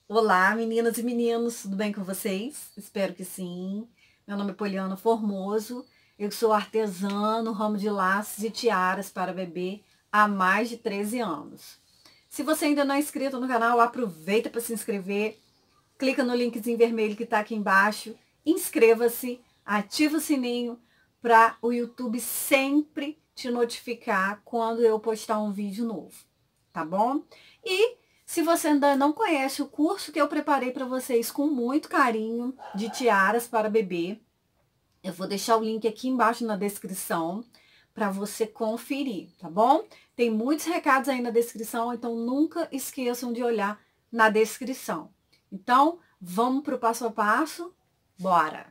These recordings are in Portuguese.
Olá, meninas e meninos, tudo bem com vocês? Espero que sim. Meu nome é Poliana Formoso, eu sou artesã no ramo de laços e tiaras para bebê há mais de 13 anos. Se você ainda não é inscrito no canal, aproveita para se inscrever, clica no linkzinho vermelho que está aqui embaixo, inscreva-se, ativa o sininho para o YouTube sempre te notificar quando eu postar um vídeo novo, tá bom? E se você ainda não conhece o curso que eu preparei para vocês com muito carinho de tiaras para bebê, eu vou deixar o link aqui embaixo na descrição para você conferir, tá bom? Tem muitos recados aí na descrição, então nunca esqueçam de olhar na descrição. Então, vamos para o passo a passo? Bora!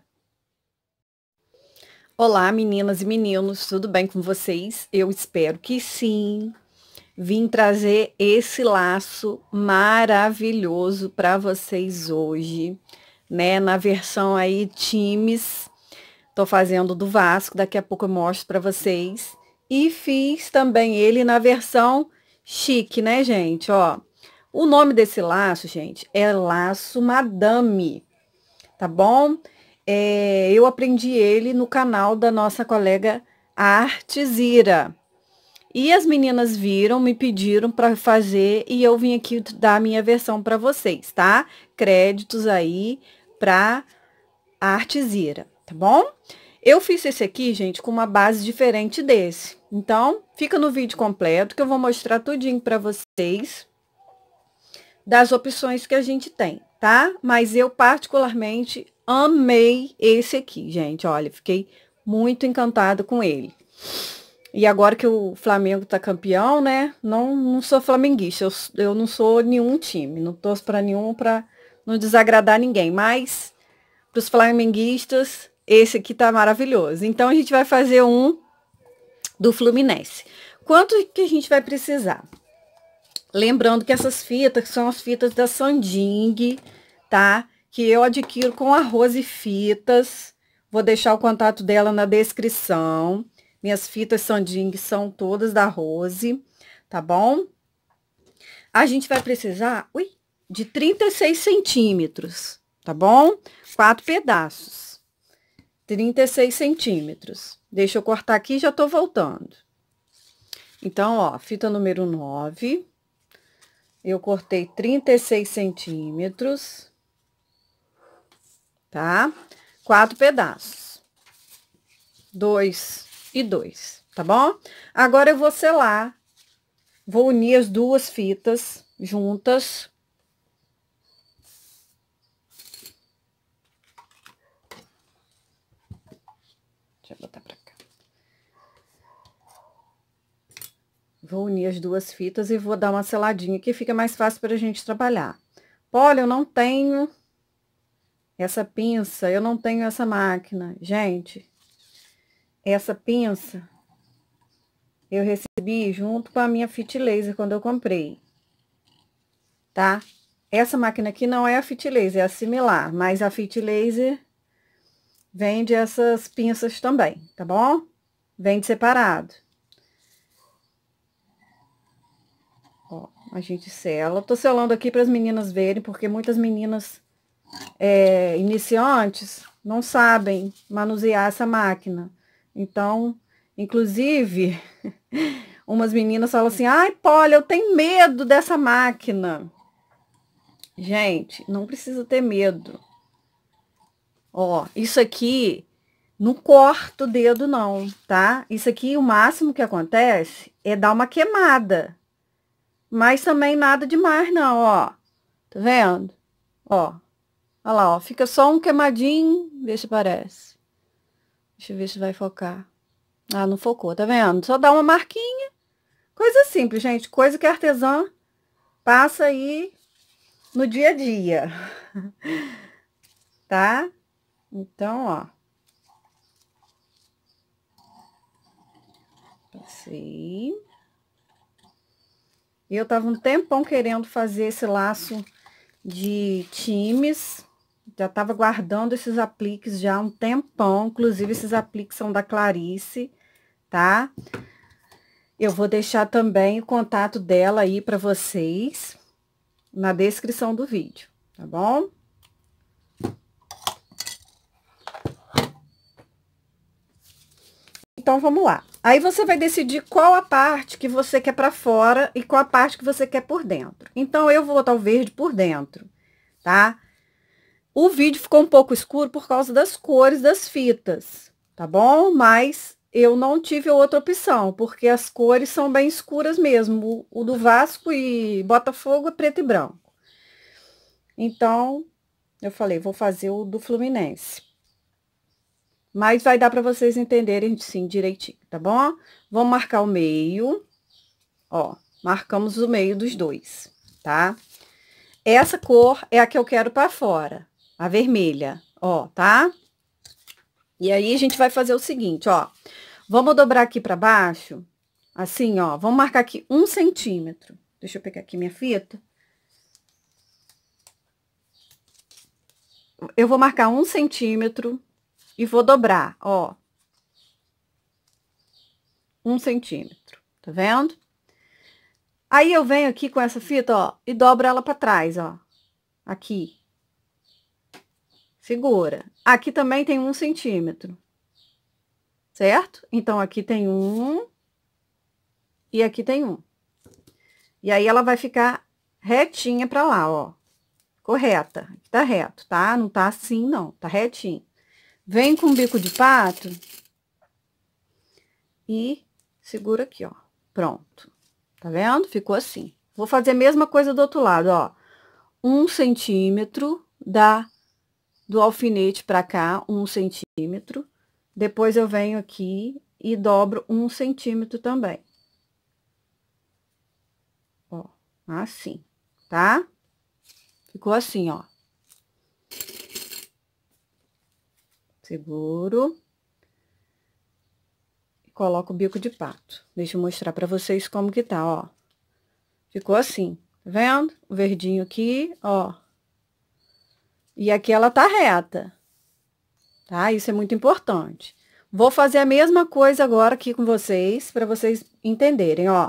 Olá, meninas e meninos, tudo bem com vocês? Eu espero que sim. Vim trazer esse laço maravilhoso para vocês hoje, né? Na versão aí times. Tô fazendo do Vasco, daqui a pouco eu mostro para vocês. E fiz também ele na versão chique, né, gente? Ó, o nome desse laço, gente, é Laço Madame, tá bom? Eu aprendi ele no canal da nossa colega Artesira. E as meninas viram, me pediram para fazer e eu vim aqui dar a minha versão para vocês, tá? Créditos aí para a Artesira, tá bom? Eu fiz esse aqui, gente, com uma base diferente desse. Então, fica no vídeo completo que eu vou mostrar tudinho para vocês das opções que a gente tem, tá? Mas eu particularmente amei esse aqui, gente. Olha, fiquei muito encantada com ele. E agora que o Flamengo tá campeão, né? Não sou flamenguista, eu não sou nenhum time, não torço para nenhum para não desagradar ninguém, mas para os flamenguistas, esse aqui tá maravilhoso. Então a gente vai fazer um do Fluminense. Quanto que a gente vai precisar? Lembrando que essas fitas são as fitas da Sanding, tá? Que eu adquiro com a Rose Fitas. Vou deixar o contato dela na descrição. Minhas fitas Sanding são todas da Rose, tá bom? A gente vai precisar, de 36 centímetros, tá bom? 4 pedaços. 36 centímetros. Deixa eu cortar aqui e já tô voltando. Então, ó, fita número 9. Eu cortei 36 centímetros. Tá? 4 pedaços. 2 e 2, tá bom? Agora eu vou selar. Vou unir as duas fitas juntas. Deixa eu botar pra cá. Vou unir as duas fitas e vou dar uma seladinha que fica mais fácil pra gente trabalhar. Olha, eu não tenho essa pinça, eu não tenho essa máquina. Gente, essa pinça eu recebi junto com a minha Fit Laser quando eu comprei, tá? Essa máquina aqui não é a Fit Laser, é a similar, mas a Fit Laser vende essas pinças também, tá bom? Vende separado. Ó, a gente sela. Tô selando aqui para as meninas verem, porque muitas meninas iniciantes não sabem manusear essa máquina. Então, inclusive, umas meninas falam assim, ai, Polly, eu tenho medo dessa máquina. Gente, não precisa ter medo. Ó, isso aqui não corta o dedo não, tá? Isso aqui, o máximo que acontece é dar uma queimada. Mas também nada demais não, ó. Tá vendo? Ó. Olha lá, ó. Fica só um queimadinho, vê se parece. Deixa eu ver se vai focar. Ah, não focou, tá vendo? Só dá uma marquinha. Coisa simples, gente. Coisa que a artesã passa aí no dia a dia. Tá? Então, ó. Passei. Eu tava um tempão querendo fazer esse laço de times. Já tava guardando esses apliques já há um tempão. Inclusive, esses apliques são da Clarice, tá? Eu vou deixar também o contato dela aí para vocês na descrição do vídeo, tá bom? Então, vamos lá. Aí, você vai decidir qual a parte que você quer pra fora e qual a parte que você quer por dentro. Então, eu vou botar o verde por dentro, tá? O vídeo ficou um pouco escuro por causa das cores das fitas, tá bom? Mas eu não tive outra opção, porque as cores são bem escuras mesmo. O do Vasco e Botafogo é preto e branco. Então, eu falei, vou fazer o do Fluminense. Mas vai dar para vocês entenderem, sim, direitinho, tá bom? Vamos marcar o meio. Ó, marcamos o meio dos dois, tá? Essa cor é a que eu quero para fora, a vermelha, ó, tá? E aí, a gente vai fazer o seguinte, ó. Vamos dobrar aqui para baixo, assim, ó. Vamos marcar aqui 1 centímetro. Deixa eu pegar aqui minha fita. Eu vou marcar 1 centímetro e vou dobrar, ó. 1 centímetro, tá vendo? Aí, eu venho aqui com essa fita, ó, e dobro ela para trás, ó. Aqui. Segura. Aqui também tem 1 centímetro. Certo? Então, aqui tem 1 e aqui tem 1. E aí, ela vai ficar retinha pra lá, ó. Correta. Aqui tá reto, tá? Não tá assim, não. Tá retinho. Vem com o bico de pato e segura aqui, ó. Pronto. Tá vendo? Ficou assim. Vou fazer a mesma coisa do outro lado, ó. 1 centímetro do alfinete pra cá, 1 centímetro. Depois, eu venho aqui e dobro 1 centímetro também. Ó, assim, tá? Ficou assim, ó. Seguro. E coloco o bico de pato. Deixa eu mostrar pra vocês como que tá, ó. Ficou assim, tá vendo? O verdinho aqui, ó. E aqui ela tá reta, tá? Isso é muito importante. Vou fazer a mesma coisa agora aqui com vocês, pra vocês entenderem, ó.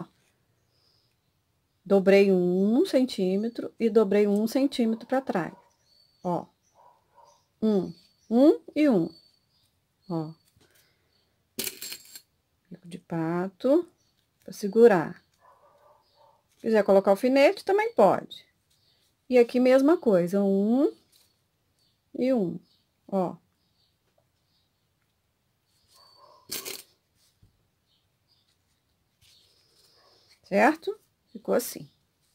Dobrei 1 centímetro e dobrei 1 centímetro pra trás, ó. 1 e 1, ó. Bico de pato pra segurar. Se quiser colocar alfinete, também pode. E aqui, mesma coisa, 1 e 1, ó. Certo? Ficou assim.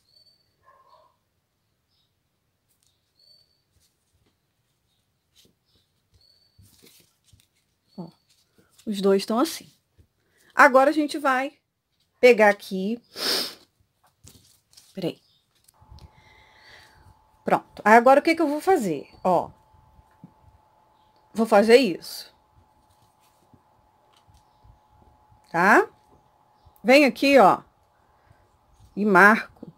Ó, os dois estão assim. Agora, a gente vai pegar aqui. Peraí. Pronto. Agora, o que que eu vou fazer? Ó. Vou fazer isso. Tá? Venho aqui, ó. E marco.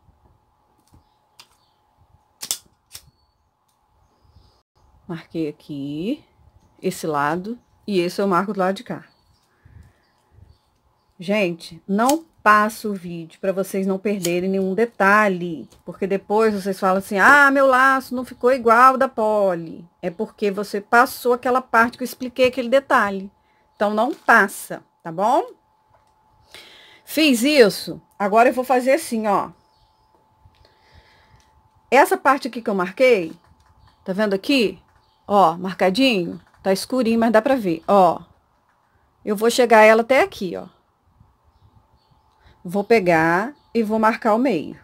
Marquei aqui. Esse lado. E esse eu marco do lado de cá. Gente, não passo o vídeo para vocês não perderem nenhum detalhe, porque depois vocês falam assim, ah, meu laço não ficou igual da Polly. É porque você passou aquela parte que eu expliquei aquele detalhe. Então, não passa, tá bom? Fiz isso, agora eu vou fazer assim, ó. Essa parte aqui que eu marquei, tá vendo aqui? Ó, marcadinho, tá escurinho, mas dá pra ver, ó. Eu vou chegar ela até aqui, ó. Vou pegar e vou marcar o meio.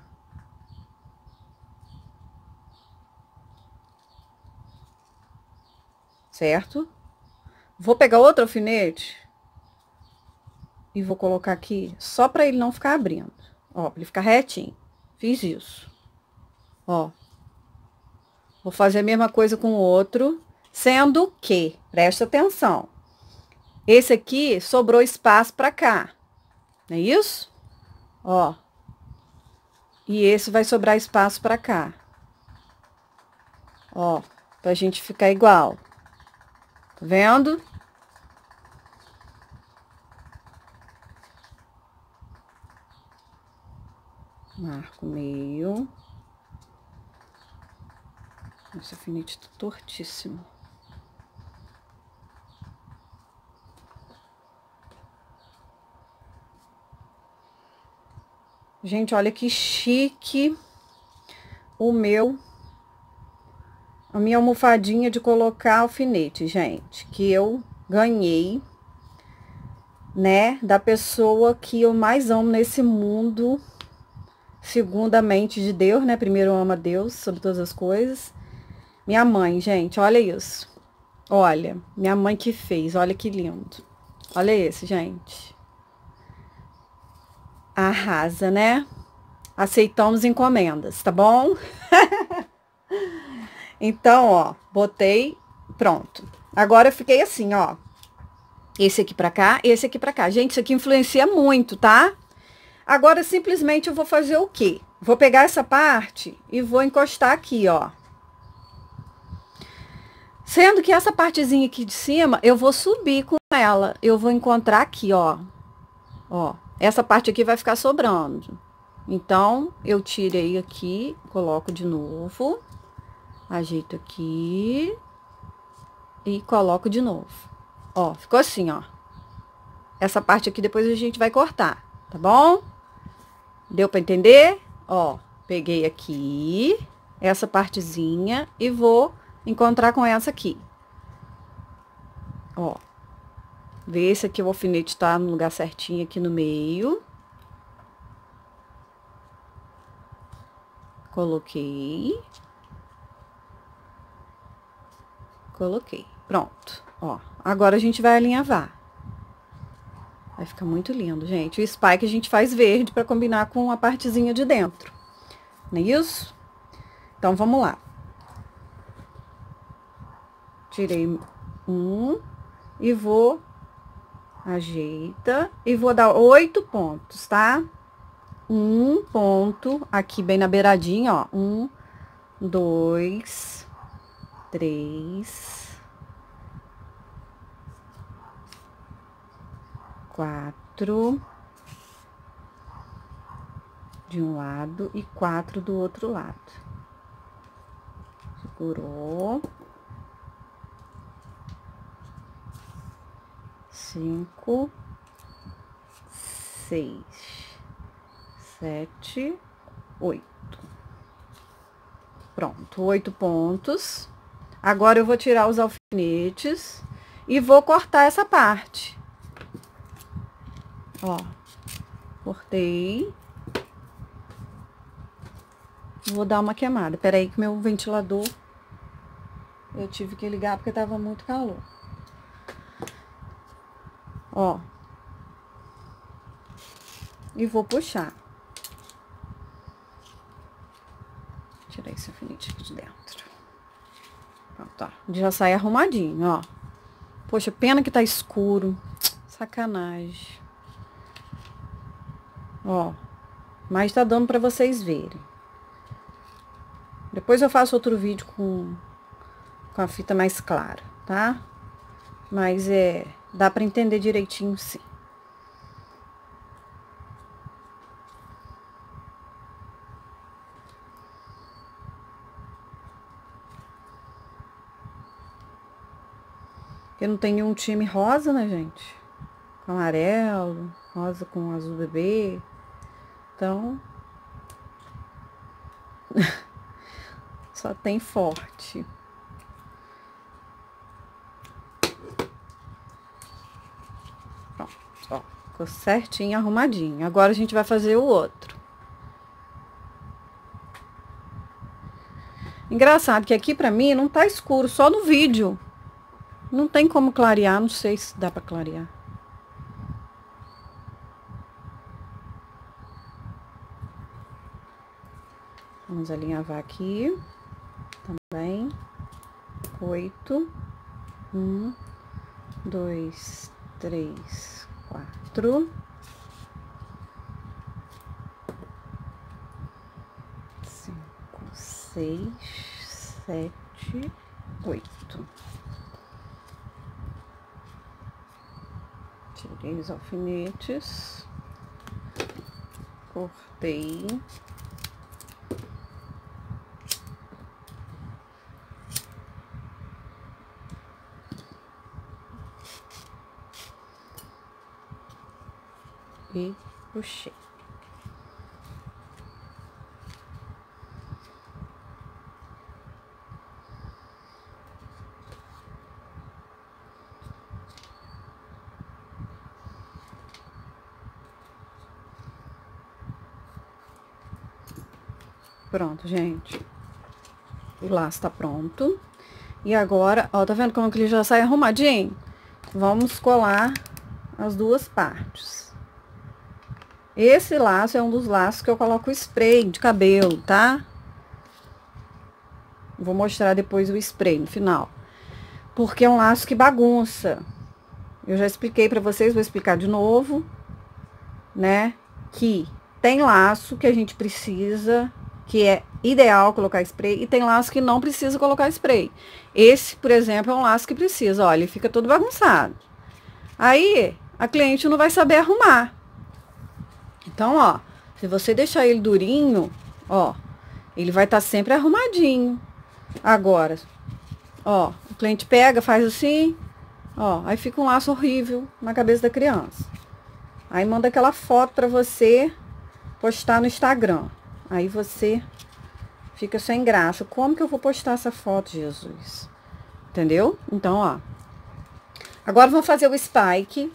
Certo? Vou pegar outro alfinete e vou colocar aqui só pra ele não ficar abrindo. Ó, pra ele ficar retinho. Fiz isso. Ó. Vou fazer a mesma coisa com o outro, sendo que, presta atenção, esse aqui sobrou espaço pra cá, não é isso? Ó. E esse vai sobrar espaço pra cá. Ó, pra gente ficar igual. Tá vendo? Marco meio. Esse alfinete tá tortíssimo. Gente, olha que chique a minha almofadinha de colocar alfinete, gente, que eu ganhei, né, da pessoa que eu mais amo nesse mundo, segundo a mente de Deus, né? Primeiro eu amo a Deus sobre todas as coisas. Minha mãe, gente, olha isso. Olha, minha mãe que fez, olha que lindo. Olha esse, gente. Arrasa, né? Aceitamos encomendas, tá bom? Então, ó, botei, pronto. Agora eu fiquei assim, ó. Esse aqui pra cá, esse aqui pra cá. Gente, isso aqui influencia muito, tá? Agora, simplesmente, eu vou fazer o quê? Vou pegar essa parte e vou encostar aqui, ó. Sendo que essa partezinha aqui de cima, eu vou subir com ela. Eu vou encontrar aqui, ó. Ó, essa parte aqui vai ficar sobrando. Então, eu tirei aqui, coloco de novo. Ajeito aqui. E coloco de novo. Ó, ficou assim, ó. Essa parte aqui depois a gente vai cortar, tá bom? Deu pra entender? Ó, peguei aqui essa partezinha e vou encontrar com essa aqui. Ó. Ver se aqui o alfinete tá no lugar certinho aqui no meio. Coloquei. Coloquei. Pronto. Ó, agora a gente vai alinhavar. Vai ficar muito lindo, gente. O spike a gente faz verde pra combinar com a partezinha de dentro. Não é isso? Então, vamos lá. Tirei um e vou... Ajeita. E vou dar 8 pontos, tá? Um ponto aqui bem na beiradinha, ó. 1, 2, 3, 4 de um lado e 4 do outro lado. Segurou. 5, 6, 7, 8. Pronto, 8 pontos. Agora eu vou tirar os alfinetes e vou cortar essa parte. Ó, cortei. Vou dar uma queimada. Peraí que meu ventilador eu tive que ligar porque tava muito calor. Ó. E vou puxar. Tirar esse alfinete aqui de dentro. Pronto, ó. Já sai arrumadinho, ó. Poxa, pena que tá escuro. Sacanagem. Ó. Mas tá dando pra vocês verem. Depois eu faço outro vídeo com a fita mais clara, tá? Mas dá pra entender direitinho, sim. Porque não tem nenhum time rosa, né, gente? Com amarelo, rosa com azul bebê. Então... só tem forte. Pronto, ó. Ficou certinho, arrumadinho. Agora a gente vai fazer o outro. Engraçado que aqui pra mim não tá escuro, só no vídeo. Não tem como clarear, não sei se dá pra clarear. Vamos alinhavar aqui. Também. 8. 1, 2, 3, 4. 5, 6, 7, 8. Tirei os alfinetes. Cortei. e puxei. Pronto, gente. O laço tá pronto. E agora, ó, tá vendo como que ele já sai arrumadinho? Vamos colar as duas partes. Esse laço é um dos laços que eu coloco spray de cabelo, tá? Vou mostrar depois o spray no final. Porque é um laço que bagunça. Eu já expliquei pra vocês, vou explicar de novo, né? Que tem laço que a gente precisa, que é ideal colocar spray, e tem laço que não precisa colocar spray. Esse, por exemplo, é um laço que precisa, olha, ele fica todo bagunçado. Aí, a cliente não vai saber arrumar. Então, ó, se você deixar ele durinho, ó, ele vai estar sempre arrumadinho. Agora, ó, o cliente pega, faz assim, ó, aí fica um laço horrível na cabeça da criança. Aí manda aquela foto pra você postar no Instagram. Aí você fica sem graça. Como que eu vou postar essa foto, Jesus? Entendeu? Então, ó. Agora vamos fazer o spike.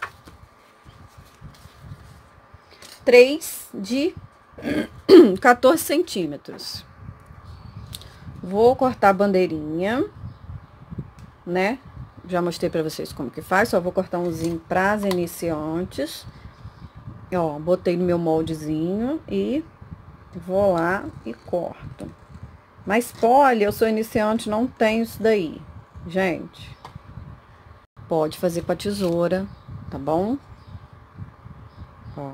3 de 14 centímetros. Vou cortar a bandeirinha, né? Já mostrei pra vocês como que faz. Só vou cortar umzinho pras iniciantes. Ó, botei no meu moldezinho e vou lá e corto. Mas poli, eu sou iniciante, não tenho isso daí, gente. Pode fazer com a tesoura, tá bom? Ó.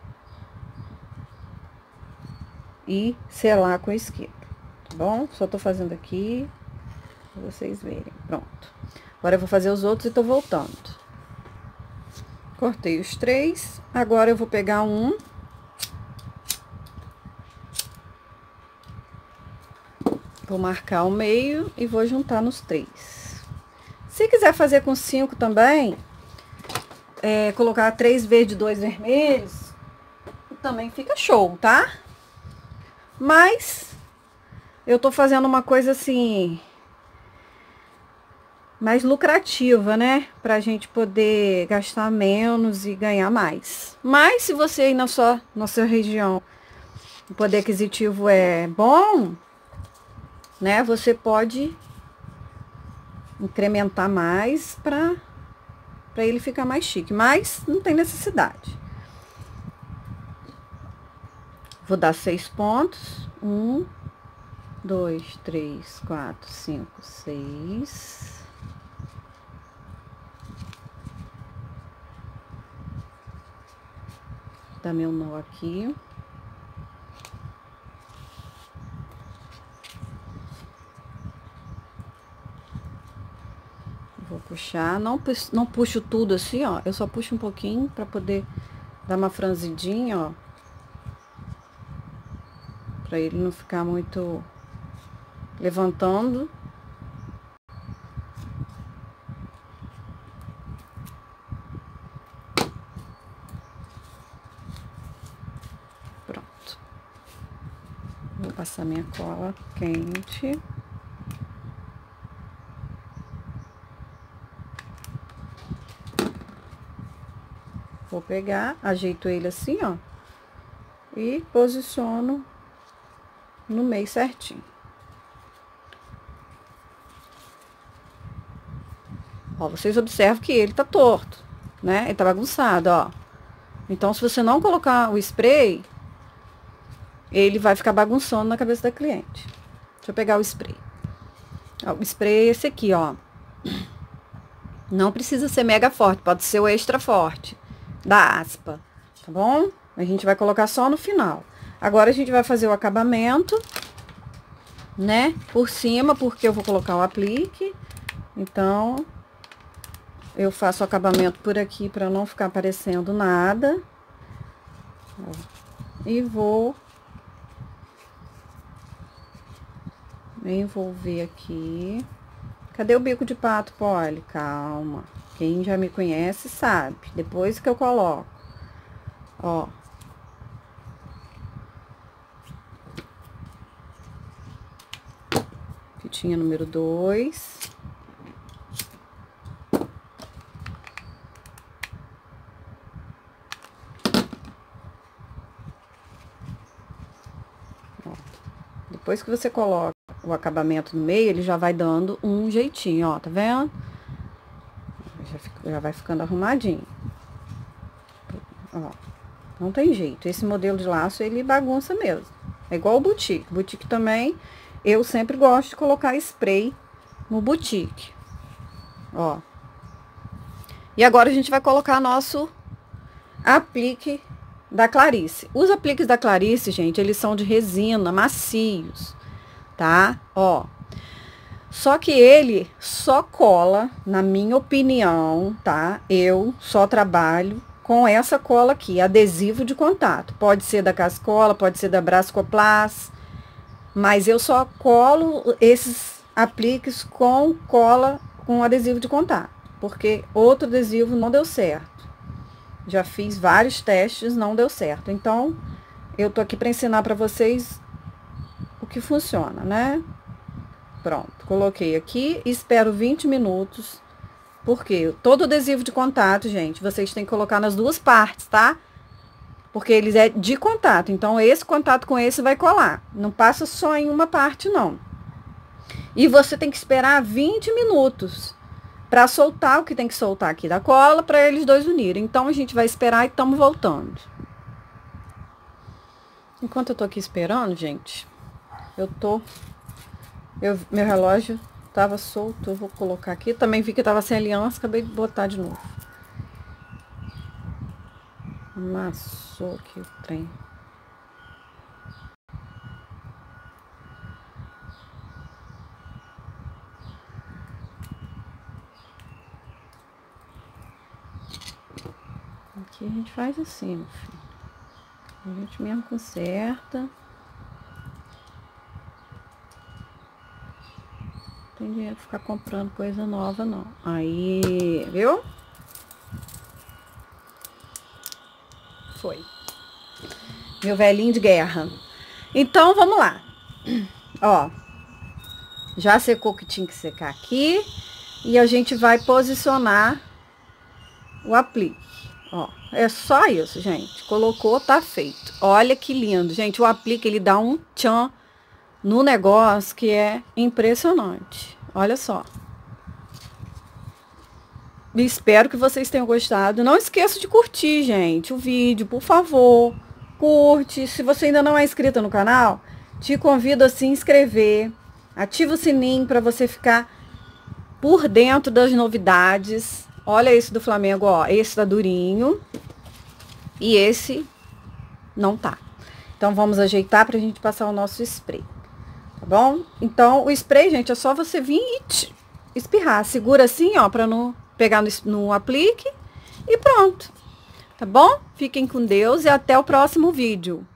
E selar com isqueiro, tá bom? Só tô fazendo aqui pra vocês verem. Pronto. Agora eu vou fazer os outros e tô voltando. Cortei os 3. Agora eu vou pegar um. Vou marcar o meio e vou juntar nos 3. Se quiser fazer com 5 também, colocar 3 verdes e 2 vermelhos, também fica show, tá? Mas eu tô fazendo uma coisa assim, mais lucrativa, né? Pra gente poder gastar menos e ganhar mais. Mas se você aí na sua região, o poder aquisitivo é bom, né? Você pode incrementar mais pra ele ficar mais chique, mas não tem necessidade. Vou dar 6 pontos. 1, 2, 3, 4, 5, 6. Dar meu nó aqui. Vou puxar, não puxo tudo assim, ó. Eu só puxo um pouquinho pra poder dar uma franzidinha, ó. Pra ele não ficar muito levantando. Pronto. Vou passar minha cola quente. Vou pegar, ajeito ele assim, ó. E posiciono no meio certinho. Ó, vocês observam que ele tá torto, né? Ele tá bagunçado, ó. Então, se você não colocar o spray, ele vai ficar bagunçando na cabeça da cliente. Deixa eu pegar o spray. Ó, o spray é esse aqui, ó. Não precisa ser mega forte, pode ser o extra forte da Aspa, tá bom? A gente vai colocar só no final. Agora, a gente vai fazer o acabamento, né? Por cima, porque eu vou colocar o aplique. Então, eu faço o acabamento por aqui pra não ficar aparecendo nada. Ó, e vou envolver aqui. Cadê o bico de pato, Polly? Calma. Quem já me conhece sabe. Depois que eu coloco Ó. Fitinha número 2. Depois que você coloca o acabamento no meio, ele já vai dando um jeitinho, ó, tá vendo? Já vai ficando arrumadinho. Ó, não tem jeito. Esse modelo de laço, ele bagunça mesmo. É igual o boutique. Boutique também, eu sempre gosto de colocar spray no boutique. Ó. E agora a gente vai colocar nosso aplique da Clarice. Os apliques da Clarice, gente, eles são de resina, macios, tá? Ó. Só que ele só cola, na minha opinião, tá? Eu só trabalho com essa cola aqui, adesivo de contato. Pode ser da Cascola, pode ser da Brascoplast, mas eu só colo esses apliques com cola, com adesivo de contato, porque outro adesivo não deu certo. Já fiz vários testes, não deu certo. Então, eu tô aqui para ensinar para vocês o que funciona, né? Pronto, coloquei aqui, espero 20 minutos, porque todo adesivo de contato, gente, vocês têm que colocar nas duas partes, tá? Porque eles é de contato, então esse contato com esse vai colar. Não passa só em uma parte, não. E você tem que esperar 20 minutos para soltar o que tem que soltar aqui da cola, para eles dois unirem. Então, a gente vai esperar e estamos voltando. Enquanto eu tô aqui esperando, gente, meu relógio tava solto, eu vou colocar aqui. Também vi que tava sem aliança, acabei de botar de novo. Amassou aqui o trem. Aqui a gente faz assim, meu filho. A gente mesmo conserta. Não tem dinheiro pra ficar comprando coisa nova, não. Aí, viu? Foi. Meu velhinho de guerra. Então, vamos lá. Ó. Já secou o que tinha que secar aqui. E a gente vai posicionar o aplique. Ó, é só isso, gente. Colocou, tá feito. Olha que lindo, gente. O aplique, ele dá um tchan no negócio que é impressionante. Olha só. Espero que vocês tenham gostado. Não esqueça de curtir, gente, o vídeo, por favor. Curte. Se você ainda não é inscrito no canal, te convido a se inscrever. Ativa o sininho para você ficar por dentro das novidades. Olha esse do Flamengo, ó. Esse tá durinho. E esse não tá. Então, vamos ajeitar pra gente passar o nosso spray. Tá bom? Então, o spray, gente, é só você vir e espirrar. Segura assim, ó, pra não pegar no aplique. E pronto. Tá bom? Fiquem com Deus e até o próximo vídeo.